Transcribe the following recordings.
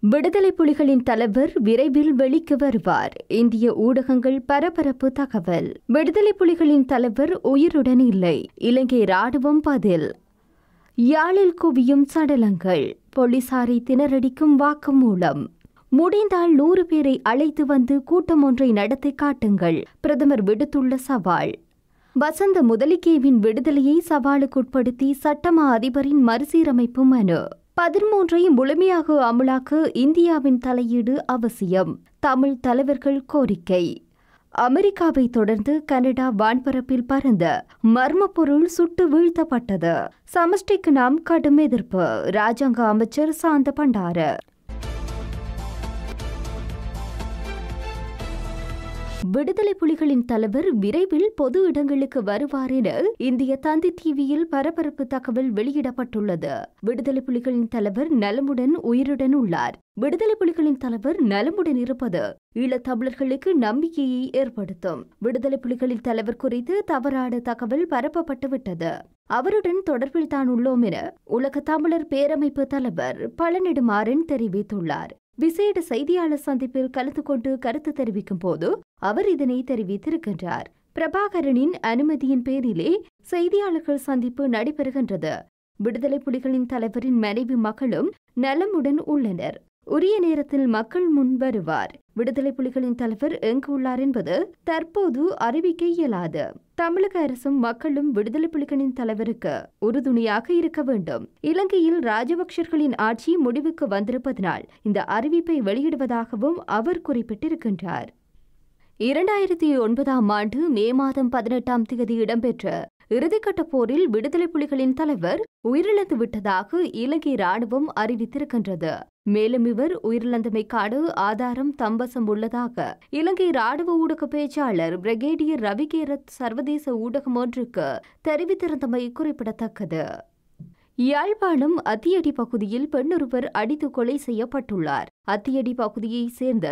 விடுதலை புலிகளின் தலைவர் விரைவில் வெளிக்கு வருவார். இந்திய ஊடகங்கள் பரபரப்பு தகவல். விடுதலை புலிகளின் தலைவர் உயிருடன் இல்லை. இலங்கை ராணுவம் பதில். யாழில் குவியும் சடலங்கள். போலீசாரை திணறடிக்கும் வாக்குமூலம். முடிந்தால் 100 பேரை அழைத்து வந்து கூட்டம் ஒன்றை நடத்தி காட்டுங்கள். பிரதமர் விடுத்துள்ள சவால். வசந்த முதலிகேவின் விடுதலையை சவாலுக்குட்படுத்தி சட்டமா அதிபரின் மறுசீரமைப்பு மனு. 13ஐ முழுமையாக அமலாக்க இந்தியாவின் தலையீடு அவசியம். தமிழ் தலைவர்கள் கோரிக்கை. அமெரிக்காவை தொடர்ந்து கனடா வான்பரப்பில் பறந்த மர்ம பொருள் சுட்டு வீழ்த்தப்பட்டது. சமஷ்டிக்கு நாம் கடும் எதிர்ப்பு. ராஜாங்க அமைச்சர் சாந்த பண்டார. விடுதலை புலிகளின் தலைவர் விரைவில் பொது இடங்களுக்கு வருவார் என இந்திய தந்தி டிவியில் பரபரப்பு தகவல் வெளியிடப்பட்டுள்ளது. விடுதலை புலிகளின் தலைவர் நலமுடன் உயிருடன் உள்ளார். விடுதலை புலிகளின் தலைவர் நலமுடன் இருப்பது ஈழத்தமிழர்களுக்கு நம்பிக்கையை ஏற்படுத்தும். விடுதலை புலிகளின் தலைவர் குறித்து தவறான தகவல் பரப்பப்பட்டுவிட்டது. அவருடன் தொடர்பில் தான் உள்ளோம் என உலக தமிழர் பேரமைப்பு தலைவர் பழநெடுமாறன் தெரிவித்துள்ளார். விசேட செய்தியாளர் சந்திப்பில் கலந்து கொண்டு கருத்து தெரிவிக்கும் போது அவர் இதனை தெரிவித்திருக்கின்றார். பிரபாகரனின் அனுமதியின் பேரிலே செய்தியாளர்கள் சந்திப்பு நடைபெறுகின்றது. விடுதலை புலிகளின் தலைவரின் மனைவி மக்களும் நலமுடன் உள்ளனர். உரிய நேரத்தில் மக்கள் முன் வருவார். விடுதலை புலிகளின் தலைவர் எங்கு உள்ளார் என்பது தற்போது அறிவிக்க இயலாது. தமிழக அரசும் மக்களும் விடுதலை புலிகளின் தலைவருக்கு உறுதுணையாக இருக்க வேண்டும். இலங்கையில் ராஜபக்சர்களின் ஆட்சி முடிவுக்கு வந்திருப்பதனால் இந்த அறிவிப்பை வெளியிடுவதாகவும் அவர் குறிப்பிட்டிருக்கின்றார். 2009ஆம் ஆண்டு மே மாதம் 18ஆம் தேதி இடம்பெற்ற இறுதிக்கட்ட போரில் விடுதலை புலிகளின் தலைவர் உயிரிழந்து விட்டதாக இலங்கை ராணுவம் அறிவித்திருக்கின்றது. மேலும் இவர் உயிரிழந்தமைக்கான ஆதாரம் தம்பசம் உள்ளதாக இலங்கை ராணுவ ஊடக பேச்சாளர் பிரிகேடியர் ரவிகேரத் சர்வதேச ஊடகம் ஒன்றுக்கு தெரிவித்திருந்தமை குறிப்பிடத்தக்கது. யாழ்ப்பாணம் அத்தியடி பகுதியில் பெண்ணொருவர் அடித்து கொலை செய்யப்பட்டுள்ளார். அத்தியடி பகுதியைச் சேர்ந்த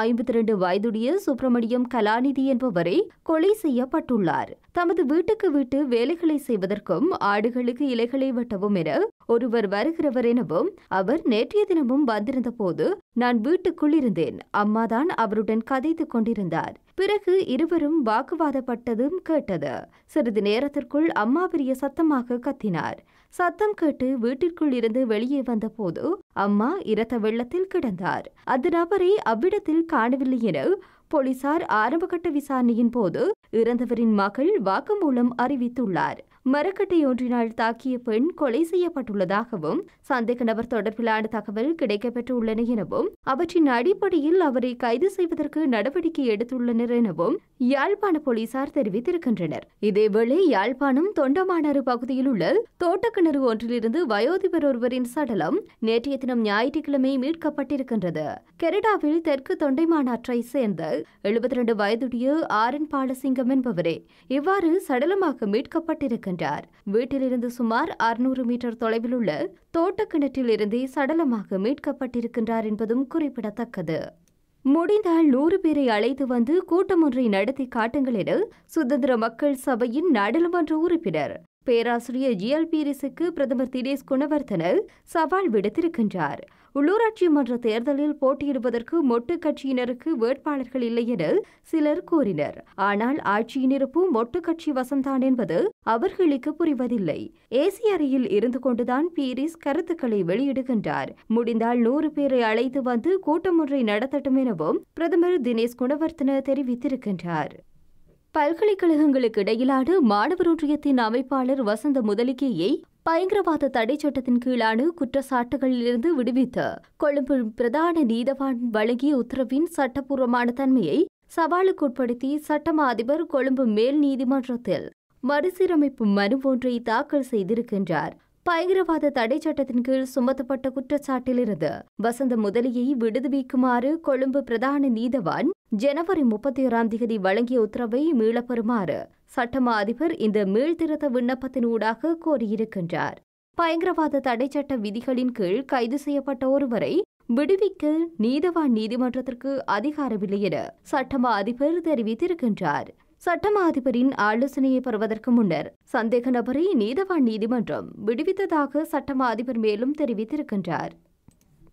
52 வயதுடைய சுப்பிரமணியம் கலாநிதி என்பவரை கொலை செய்யப்பட்டுள்ளார். தமது வீட்டு வேலைகளை செய்வதற்கும் ஆடுகளுக்கு இலைகளை வெட்டவும் என ஒருவர் வருகிறவர் எனவும் அவர் நேற்றைய தினமும் வந்திருந்த போது நான் வீட்டுக்குள் இருந்தேன். அம்மாதான் அவருடன் கதைத்துக் கொண்டிருந்தார். பிறகு இருவரும் வாக்குவாதப்பட்டதும் கேட்டது. சிறிது நேரத்திற்குள் அம்மா பெரிய சத்தமாக கத்தினார். சத்தம் கேட்டு வீட்டிற்குள் இருந்து வெளியே வந்த போது அம்மா இரத்த வெள்ளத்தில் கிடந்தார். அந்த நபரை அவ்விடத்தில் காணவில்லை என போலீசார் ஆரம்பகட்ட விசாரணையின் போது இறந்தவரின் மகள் வாக்குமூலம் அறிவித்துள்ளார். மரக்கட்டை ஒன்றினால் தாக்கிய பெண் கொலை செய்யப்பட்டுள்ளதாகவும் சந்தேக நபர் தொடர்பிலான தகவல் கிடைக்கப்பெற்றுள்ளன எனவும் அவற்றின் அடிப்படையில் அவரை கைது செய்வதற்கு நடவடிக்கை எடுத்துள்ளனர் எனவும் யாழ்ப்பாண போலீசார் தெரிவித்திருக்கின்றனர். இதேவேளை யாழ்ப்பாணம் தொண்டமானாறு பகுதியில் உள்ள தோட்டக்கிணறு ஒன்றிலிருந்து வயோதிபர் ஒருவரின் சடலம் நேற்றைய தினம் ஞாயிற்றுக்கிழமை மீட்கப்பட்டிருக்கின்றது. கனடாவில் தெற்கு தொண்டைமானாற்றை சேர்ந்த 72 வயதுடைய ஆரன் பாலசிங்கம் என்பவரே இவ்வாறு சடலமாக மீட்கப்பட்டிருக்கின்றார். வீட்டிலிருந்து சுமார் 600 மீட்டர் தொலைவில் உள்ள தோட்டக்கிணற்றில் இருந்தே சடலமாக மீட்கப்பட்டிருக்கின்றார் என்பதும் குறிப்பிடத்தக்கது. முடிந்தால் 100 பேரை அழைத்து வந்து கூட்டம் ஒன்றை நடத்தி காட்டுங்கள் என சுதந்திர மக்கள் சபையின் நாடாளுமன்ற உறுப்பினர் பேராசிரியர் ஜிஎல்பீரிஸுக்கு பிரதமர் தினேஷ் குணவர்தன சவால் விடுத்திருக்கின்றார். உள்ளூராட்சி மன்ற தேர்தலில் போட்டியிடுவதற்கு மொட்டு கட்சியினருக்கு வேட்பாளர்கள் இல்லை என சிலர் கூறினர். ஆனால் ஆட்சியின் இருப்பு மொட்டு கட்சி வசம்தான் என்பது அவர்களுக்கு புரிவதில்லை. ஏசி அறையில் இருந்து கொண்டுதான் பீரிஸ் கருத்துக்களை வெளியிடுகின்றார். முடிந்தால் 100 பேரை அழைத்து வந்து கூட்டம் ஒன்றை நடத்தட்டும் எனவும் பிரதமர் தினேஷ் குணவர்தன தெரிவித்திருக்கின்றார். பல்கலைக்கழகங்களுக்கு இடையிலான மாணவர் ஒன்றியத்தின் அமைப்பாளர் வசந்த முதலிகேயை பயங்கரவாத தடை சட்டத்தின் கீழான குற்றச்சாட்டுகளிலிருந்து விடுவித்து கொழும்பு பிரதான நீதவான் வழங்கிய உத்தரவின் சட்டப்பூர்வமான தன்மையை சவாலுக்குட்படுத்தி சட்டமா அதிபர் கொழும்பு மேல் நீதிமன்றத்தில் மறுசீரமைப்பு மனு ஒன்றை தாக்கல் செய்திருக்கின்றார். பயங்கரவாத தடை சட்டத்தின் கீழ் சுமத்தப்பட்ட குற்றச்சாட்டிலிருந்து வசந்த முதலியை விடுவிக்குமாறு கொழும்பு பிரதான நீதவான் ஜனவரி 31ஆம் தேதி வழங்கிய உத்தரவை மீளப்பெறுமாறு சட்டமா அதிபர் இந்த மீள்திருத்த விண்ணப்பத்தின் ஊடாக கோரியிருக்கின்றார். பயங்கரவாத தடை சட்ட விதிகளின் கீழ் கைது செய்யப்பட்ட ஒருவரை விடுவிக்க நீதவான் நீதிமன்றத்திற்கு அதிகாரமில்லை என சட்டமா அதிபர் தெரிவித்திருக்கின்றார். சட்டமா அதிபரின் ஆலோசனையை பெறுவதற்கு முன்னர் சந்தேக நபரை நீதவான் நீதிமன்றம் விடுவித்ததாக சட்டமா அதிபர் மேலும் தெரிவித்திருக்கின்றார்.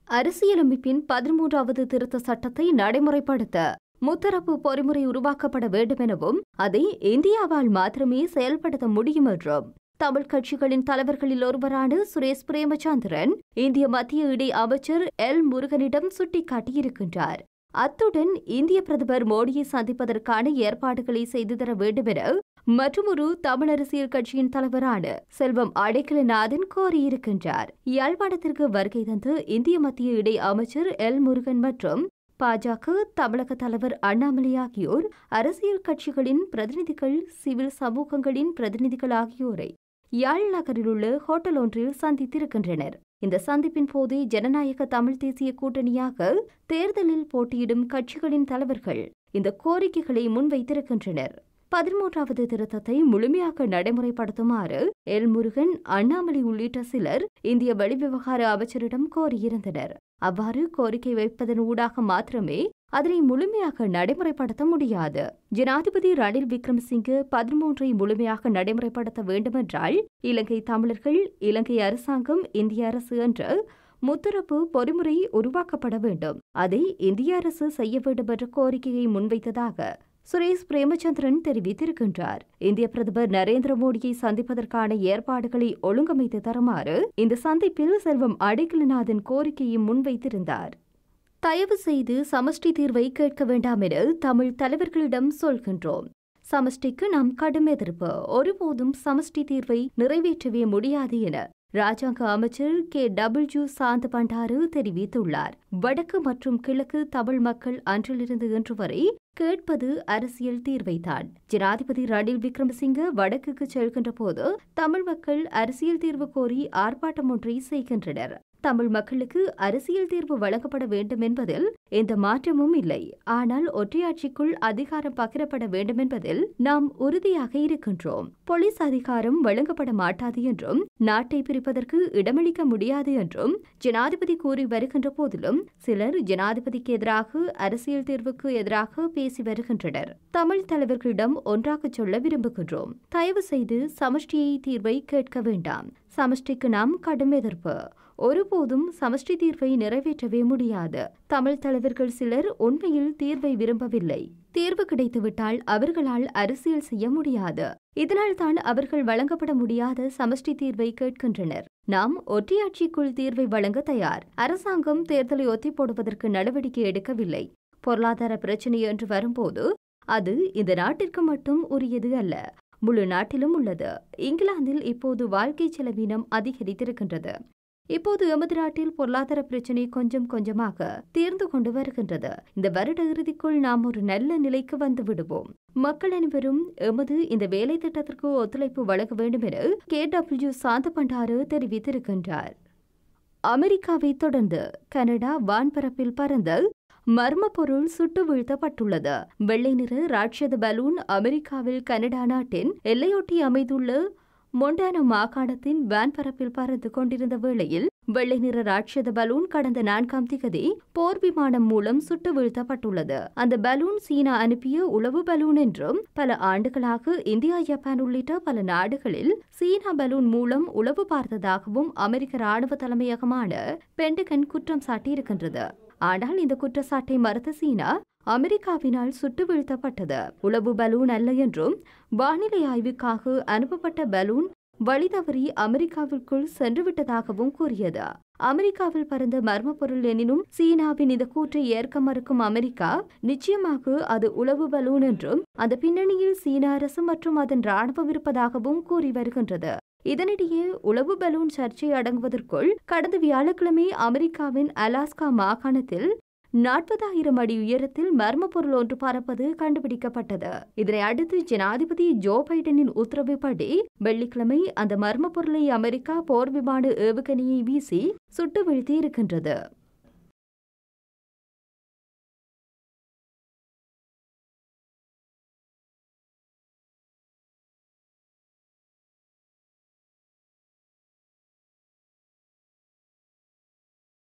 அரசியலமைப்பின் 13வது திருத்த சட்டத்தை நடைமுறைப்படுத்த முத்தரப்பு பொறிமுறை உருவாக்கப்பட வேண்டும் எனவும் அதை இந்தியாவால் மாத்திரமே செயல்படுத்த முடியும் என்றும் தமிழ் கட்சிகளின் தலைவர்களில் ஒருவரான சுரேஷ் பிரேமச்சந்திரன் இந்திய மத்திய இணை அமைச்சர் எல் முருகனிடம் சுட்டிக்காட்டியிருக்கின்றார். அத்துடன் இந்திய பிரதமர் மோடியை சந்திப்பதற்கான ஏற்பாடுகளை செய்து தர வேண்டும் என மற்றொரு தமிழ் அரசியல் கட்சியின் தலைவரான செல்வம் அடைக்கலநாதன் கோரியிருக்கின்றார். யாழ்ப்பாணத்திற்கு வருகை தந்து இந்திய மத்திய இணை அமைச்சர் எல் முருகன் மற்றும் பாஜக தமிழக தலைவர் அண்ணாமலை ஆகியோர் அரசியல் கட்சிகளின் பிரதிநிதிகள், சிவில் சமூகங்களின் பிரதிநிதிகள் ஆகியோரை யாழ் நகரில் உள்ள ஹோட்டல் ஒன்றில் சந்தித்திருக்கின்றனர். இந்த சந்திப்பின் போது ஜனநாயக தமிழ் தேசிய கூட்டணியாக தேர்தலில் போட்டியிடும் கட்சிகளின் தலைவர்கள் இந்த கோரிக்கைகளை முன்வைத்திருக்கின்றனர். 13வது திருத்தத்தை முழுமையாக நடைமுறைப்படுத்துமாறு எல் முருகன், அண்ணாமலை உள்ளிட்ட சிலர் இந்திய வெளிவிவகார அமைச்சரிடம் கோரியிருந்தனர். அவ்வாறு கோரிக்கை வைப்பதன் ஊடாக மாத்திரமே அதனை முழுமையாக நடைமுறைப்படுத்த முடியாது. ஜனாதிபதி ரணில் விக்ரமசிங்கே 13ஐ முழுமையாக நடைமுறைப்படுத்த வேண்டுமென்றால் இலங்கை தமிழர்கள், இலங்கை அரசாங்கம், இந்திய அரசு என்ற முத்தரப்பு பொறிமுறை உருவாக்கப்பட வேண்டும். அதை இந்திய அரசு செய்ய வேண்டும் என்ற கோரிக்கையை முன்வைத்ததாக சுரேஷ் பிரேமச்சந்திரன் தெரிவித்திருக்கின்றார். இந்திய பிரதமர் நரேந்திர மோடியை சந்திப்பதற்கான ஏற்பாடுகளை ஒழுங்கமைத்து தருமாறு இந்த சந்திப்பில் செல்வம் அடைக்கலநாதன் கோரிக்கையை முன்வைத்திருந்தார். தயவு செய்து சமஷ்டி தீர்வை கேட்க வேண்டாம் என தமிழ் தலைவர்களிடம் சொல்கின்றோம். சமஷ்டிக்கு நாம் கடும் எதிர்ப்பு. ஒருபோதும் சமஷ்டி தீர்வை நிறைவேற்றவே முடியாது என ராஜாங்க அமைச்சர் KW சாந்த பண்டாரு தெரிவித்துள்ளார். வடக்கு மற்றும் கிழக்கு தமிழ் மக்கள் அன்றிலிருந்து இன்று வரை கேட்பது அரசியல் தீர்வைத்தான். ஜனாதிபதி ரணில் விக்ரமசிங்கே வடக்குக்கு செல்கின்ற போது தமிழ் மக்கள் அரசியல் தீர்வு கோரி ஆர்ப்பாட்டம் ஒன்றை செய்கின்றனர். தமிழ் மக்களுக்கு அரசியல் தீர்வு வழங்கப்பட வேண்டும் என்பதில் எந்த மாற்றமும் இல்லை. ஆனால் ஒற்றையாட்சிக்குள் அதிகாரம் பகிரப்பட வேண்டும் என்பதில் நாம் உறுதியாக இருக்கின்றோம். போலீஸ் அதிகாரம் வழங்கப்பட மாட்டாது என்றும் நாட்டை பிரிப்பதற்கு இடமளிக்க முடியாது என்றும் ஜனாதிபதி கூறி வருகின்ற போதிலும் சிலர் ஜனாதிபதிக்கு எதிராக, அரசியல் தீர்வுக்கு எதிராக பேசி வருகின்றனர். தமிழ் தலைவர்களிடம் ஒன்றாக சொல்ல விரும்புகின்றோம். தயவு செய்து சமஷ்டியை தீர்வை கேட்க வேண்டாம். சமஷ்டிக்கு நாம் கடும் எதிர்ப்பு. ஒருபோதும் சமஷ்டி தீர்வை நிறைவேற்றவே முடியாது. தமிழ் தலைவர்கள் சிலர் உண்மையில் தீர்வை விரும்பவில்லை. தீர்வு கிடைத்துவிட்டால் அவர்களால் அரசியல் செய்ய முடியாது. இதனால்தான் அவர்கள் வழங்கப்பட முடியாத சமஷ்டி தீர்வை கேட்கின்றனர். நாம் ஒற்றையாட்சிக்குள் தீர்வை வழங்க தயார். அரசாங்கம் தேர்தலை ஒத்தி போடுவதற்கு நடவடிக்கை எடுக்கவில்லை. பொருளாதார பிரச்சினை என்று வரும்போது அது இந்த நாட்டிற்கு மட்டும் உரியது அல்ல, முழு நாட்டிலும் உள்ளது. இங்கிலாந்தில் இப்போது வாழ்க்கை செலவினம் அதிகரித்திருக்கின்றது. இப்போது எமது நாட்டில் பொருளாதார பிரச்சினை கொஞ்சம் கொஞ்சமாக தீர்ந்து கொண்டு வருகின்றது. இந்த வருட இறுதிக்குள் நாம் ஒரு நல்ல நிலைக்கு வந்து விடுவோம். மக்கள் அனைவரும் எமது இந்த வேலை திட்டத்திற்கு ஒத்துழைப்பு வழங்க வேண்டும் என KW சாந்த பண்டாரு தெரிவித்திருக்கின்றார். அமெரிக்காவை தொடர்ந்து கனடா வான்பரப்பில் பறந்த மர்ம பொருள் சுட்டு வீழ்த்தப்பட்டுள்ளது. வெள்ளை நிற ராட்சத பலூன் அமெரிக்காவில் கனடா நாட்டின் எல்லையொட்டி அமைந்துள்ள மொண்டானா மாகாணத்தின் வான்பரப்பில் பறந்து கொண்டிருந்த வேளையில் வெள்ளை நிற ராட்சத பலூன் கடந்த 4ஆம் திகதி போர் விமானம் மூலம் சுட்டு வீழ்த்தப்பட்டுள்ளது. அந்த பலூன் சீனா அனுப்பிய உளவு பலூன் என்றும், பல ஆண்டுகளாக இந்தியா, ஜப்பான் உள்ளிட்ட பல நாடுகளில் சீனா பலூன் மூலம் உளவு பார்த்ததாகவும் அமெரிக்க ராணுவ தலைமையகமான பென்டகன் குற்றம் சாட்டியிருக்கின்றது. ஆனால் இந்த குற்றச்சாட்டை மறுத்த சீனா அமெரிக்காவினால் சுட்டு வீழ்த்தப்பட்டது உளவு பலூன் அல்ல என்றும், வானிலை ஆய்வுக்காக அனுப்பப்பட்ட பலூன் வழிதவறி அமெரிக்காவிற்குள் சென்றுவிட்டதாகவும் கூறியது. அமெரிக்காவில் பறந்த மர்ம பொருள் எனினும் சீனாவின் இந்த கூற்றை ஏற்க மறுக்கும் அமெரிக்கா, நிச்சயமாக அது உளவு பலூன் என்றும் அந்த பின்னணியில் சீன அரசு மற்றும் அதன் ராணுவம் இருப்பதாகவும் கூறி வருகின்றது. இதனிடையே உளவு பலூன் சர்ச்சை அடங்குவதற்குள் கடந்த வியாழக்கிழமை அமெரிக்காவின் அலாஸ்கா மாகாணத்தில் 40,000 அடி உயரத்தில் மர்ம பொருள் ஒன்று பறப்பது கண்டுபிடிக்கப்பட்டது. இதனை அடுத்து ஜனாதிபதி ஜோ பைடனின் உத்தரவுப்படி வெள்ளிக்கிழமை அந்த மர்ம பொருளை அமெரிக்கா போர் விமான ஏவுகணையை வீசி சுட்டு வீழ்த்தி இருக்கின்றது.